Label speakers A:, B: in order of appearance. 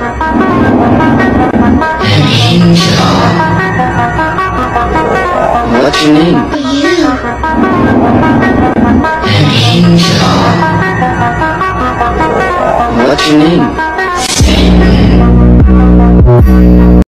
A: Angel. What's your name?
B: You.
A: An angel. What's your name? Satan.